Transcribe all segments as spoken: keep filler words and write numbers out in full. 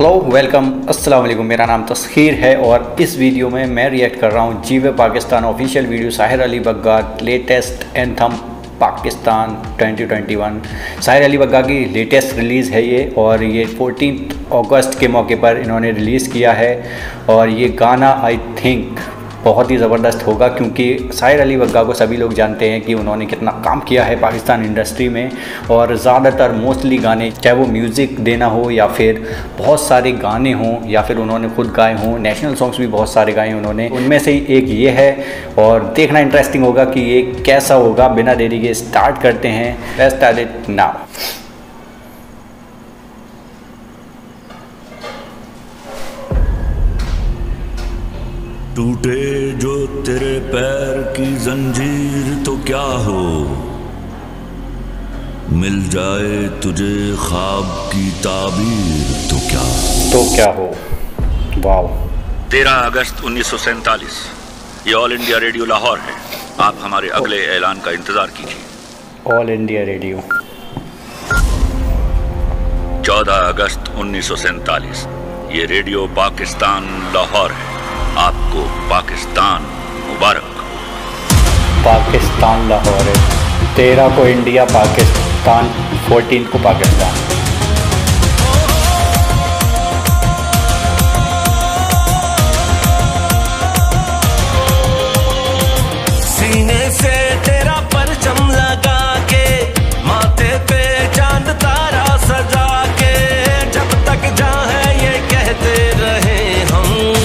Hello welcome अस्सलाम वालेकुम। मेरा नाम तस्खीर है और इस वीडियो में मैं रिएक्ट कर रहा हूँ जीवे Pakistan official video Sahir Ali Bagga latest anthem Pakistan twenty twenty one. Sahir Ali Bagga की लेटेस्ट रिलीज़ है ये और ये चौदह अगस्त के मौके पर इन्होंने रिलीज़ किया है और ये गाना आई थिंक बहुत ही ज़बरदस्त होगा क्योंकि साहिर अली बग्गा को सभी लोग जानते हैं कि उन्होंने कितना काम किया है पाकिस्तान इंडस्ट्री में और ज़्यादातर मोस्टली गाने चाहे वो म्यूज़िक देना हो या फिर बहुत सारे गाने हों या फिर उन्होंने खुद गाए हों, नेशनल सॉन्ग्स भी बहुत सारे गाए उन्होंने, उनमें से ही एक ये है और देखना इंटरेस्टिंग होगा कि ये कैसा होगा। बिना देरी के स्टार्ट करते हैं। Let's start it now. टूटे जो तेरे पैर की जंजीर तो क्या हो, मिल जाए तुझे ख्वाब की ताबीर तो क्या तो क्या हो। वाव। तेरह अगस्त उन्नीस सौ सैंतालीस ये ऑल इंडिया रेडियो लाहौर है। आप हमारे अगले ऐलान का इंतजार कीजिए। All India radio. चौदह अगस्त उन्नीस सौ सैंतालीस ये रेडियो पाकिस्तान लाहौर है। आपको पाकिस्तान मुबारक। पाकिस्तान लाहौर है। तेरह को इंडिया पाकिस्तान, फोर्टीन को पाकिस्तान। सीने से तेरा परचम लगा के, माथे पे चांद तारा सजा के, जब तक जाए ये कहते रहे हम,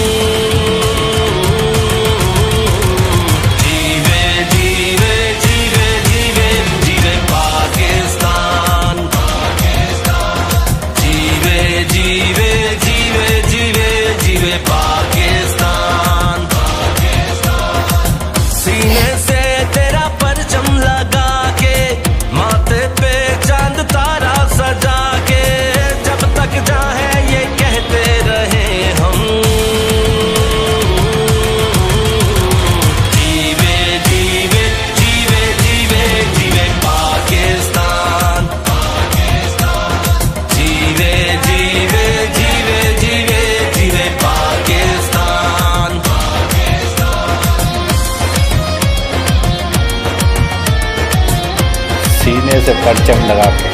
सीने से परचम लगा के।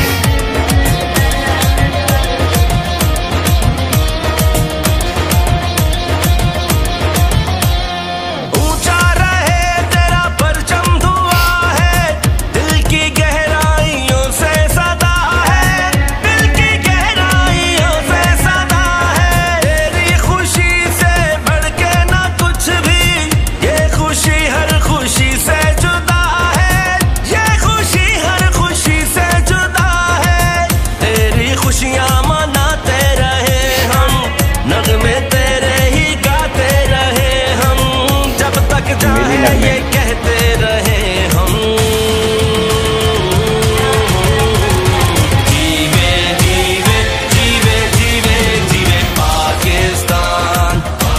ऊंचा रहे तेरा परचम धुआ है, दिल की गहराइयों से सदा है, दिल की गहराइयों से सदा है। तेरी खुशी से बढ़ के ना कुछ भी, ये खुशी हर खुशी से जुदा है, ये खुशी हर खुशी से जुदा है। तेरी खुशियां मनाते रहे हम, नगमे तेरे ही गाते रहे हम, जब तक जाए ये कहते रहे हम। जीवे जीवे जीवे जीवे जीवे पाकिस्तान,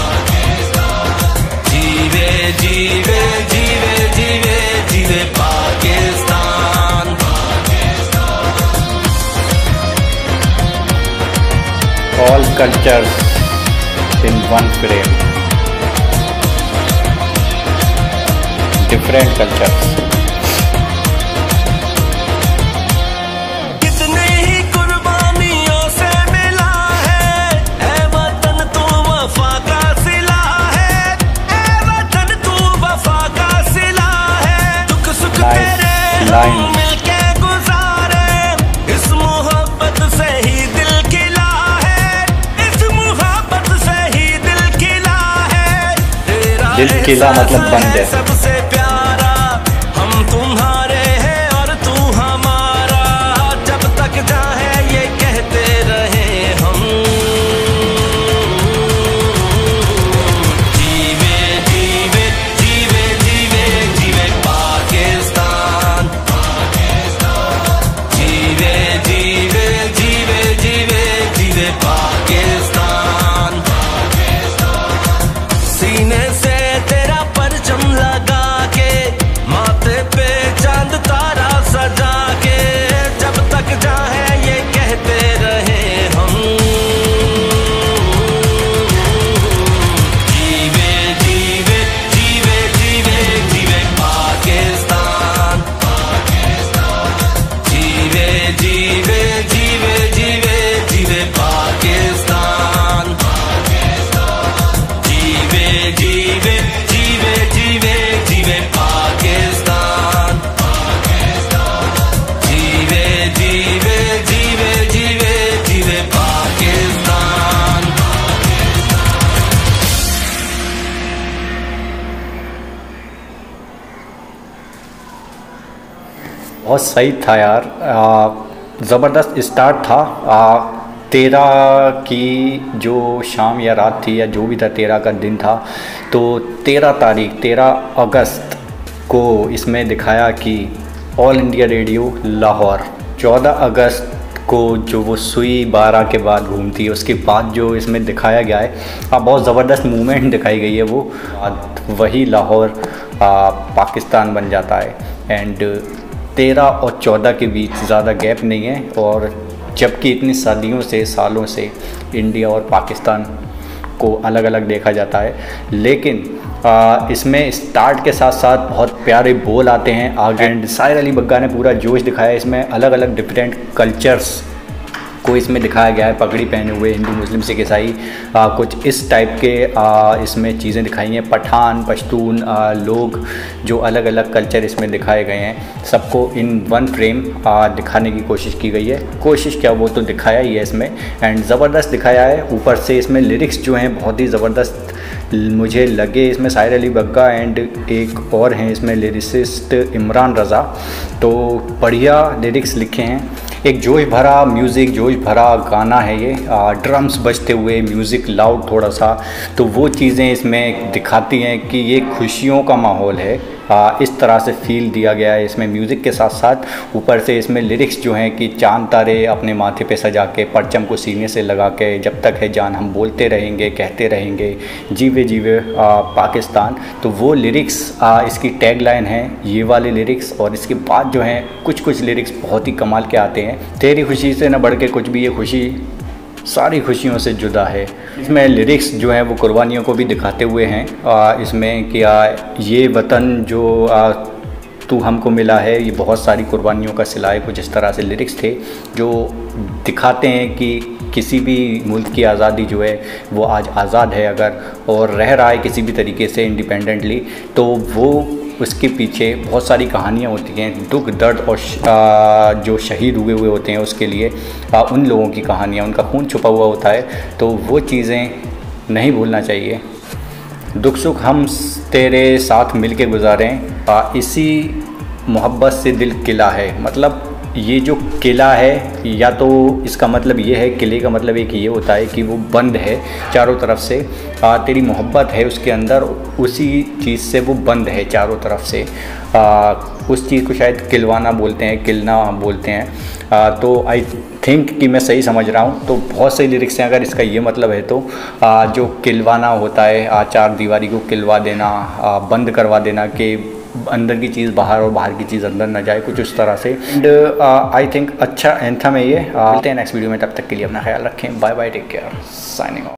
जीवे जीवे जीवे जीवे जीवे Pakistan. All cultures in one frame, different cultures. कितनी ही कुर्बानियों से मिला है, ऐ वतन तू वफा का सिला है, ऐ वतन तू वफा का सिला है। दुख सुख तेरे हम मिलके गुजारे, इस मोहब्बत से ही दिल खिला है, इस मोहब्बत से ही दिल खिला है। तेरा दिल खिला मतलब बंद है। सबसे प्यारा हम तुम्हारे हैं और तू हमारा, जब तक चाहे ये कहते रहे हम। जीवे जीवे जीवे जीवे जीवे पाकिस्तान, जीवे जीवे जीवे जीवे जीवे पाकिस्तान। सीने से तेरा परचम लगा बहुत सही था यार, ज़बरदस्त स्टार्ट था। आ, तेरह की जो शाम या रात थी या जो भी था, तेरह का दिन था, तो तेरह तारीख तेरह अगस्त को इसमें दिखाया कि ऑल इंडिया रेडियो लाहौर चौदह अगस्त को जो वो सुई बारह के बाद घूमती है, उसके बाद जो इसमें दिखाया गया है, आ, बहुत ज़बरदस्त मूवमेंट दिखाई गई है। वो वही लाहौर आ, पाकिस्तान बन जाता है। एंड तेरह और चौदह के बीच ज़्यादा गैप नहीं है, और जबकि इतनी सदियों से सालों से इंडिया और पाकिस्तान को अलग अलग देखा जाता है, लेकिन आ, इसमें स्टार्ट के साथ साथ बहुत प्यारे बोल आते हैं आगे। एंड साहिर अली बग्गा ने पूरा जोश दिखाया। इसमें अलग अलग डिफरेंट कल्चर्स को इसमें दिखाया गया है, पगड़ी पहने हुए हिंदू मुस्लिम सिख ईसाई, कुछ इस टाइप के आ, इसमें चीज़ें दिखाई हैं। पठान पश्तून आ, लोग जो अलग अलग कल्चर इसमें दिखाए गए हैं, सबको इन वन फ्रेम आ, दिखाने की कोशिश की गई है। कोशिश क्या, वो तो दिखाया ही है इसमें, एंड ज़बरदस्त दिखाया है। ऊपर से इसमें लिरिक्स जो हैं बहुत ही ज़बरदस्त मुझे लगे। इसमें साहिर अली बग्गा एंड एक और हैं इसमें लिरिसिस्ट इमरान रज़ा, तो बढ़िया लिरिक्स लिखे हैं। एक जोश भरा म्यूज़िक, जोश भरा गाना है ये, आ, ड्रम्स बजते हुए, म्यूज़िक लाउड थोड़ा सा, तो वो चीज़ें इसमें दिखाती हैं कि ये खुशियों का माहौल है। आ, इस तरह से फील दिया गया है इसमें म्यूज़िक के साथ साथ। ऊपर से इसमें लिरिक्स जो हैं कि चांद तारे अपने माथे पे सजा के, परचम को सीने से लगा के, जब तक है जान हम बोलते रहेंगे, कहते रहेंगे, जीवे जीवे आ, पाकिस्तान। तो वो लिरिक्स आ, इसकी टैग लाइन है, ये वाले लिरिक्स। और इसके बाद जो हैं कुछ कुछ लिरिक्स बहुत ही कमाल के आते हैं। तेरी खुशी से न बढ़ के कुछ भी, ये खुशी सारी खुशियों से जुदा है। इसमें लिरिक्स जो हैं वो कुर्बानियों को भी दिखाते हुए हैं। आ, इसमें कि आ, ये वतन जो आ, तू हमको मिला है, ये बहुत सारी कुर्बानियों का सिला है, कुछ इस तरह से लिरिक्स थे जो दिखाते हैं कि किसी भी मुल्क की आज़ादी जो है वो आज आज़ाद है अगर, और रह रहा है किसी भी तरीके से इंडिपेंडेंटली, तो वो उसके पीछे बहुत सारी कहानियाँ होती हैं, दुख दर्द और आ, जो शहीद हुए हुए होते हैं उसके लिए आ, उन लोगों की कहानियाँ, उनका खून छुपा हुआ होता है, तो वो चीज़ें नहीं भूलना चाहिए। दुख सुख हम तेरे साथ मिल के गुजारें, आ, इसी मोहब्बत से दिल किला है। मतलब ये जो किला है, या तो इसका मतलब ये है, किले का मतलब एक ये होता है कि वो बंद है चारों तरफ से, आ, तेरी मोहब्बत है उसके अंदर, उसी चीज़ से वो बंद है चारों तरफ से। आ, उस चीज़ को शायद किलवाना बोलते हैं, किलना बोलते हैं। आ, तो आई थिंक कि मैं सही समझ रहा हूँ। तो बहुत सही लिरिक्स हैं अगर इसका ये मतलब है तो। आ, जो किलवाना होता है, आ, चार दीवारी को किलवा देना, आ, बंद करवा देना कि अंदर की चीज़ बाहर और बाहर की चीज़ अंदर ना जाए, कुछ उस तरह से। एंड आई थिंक अच्छा एंथम है ये। मिलते हैं नेक्स्ट वीडियो में, तब तक के लिए अपना ख्याल रखें। Bye bye, take care, signing of.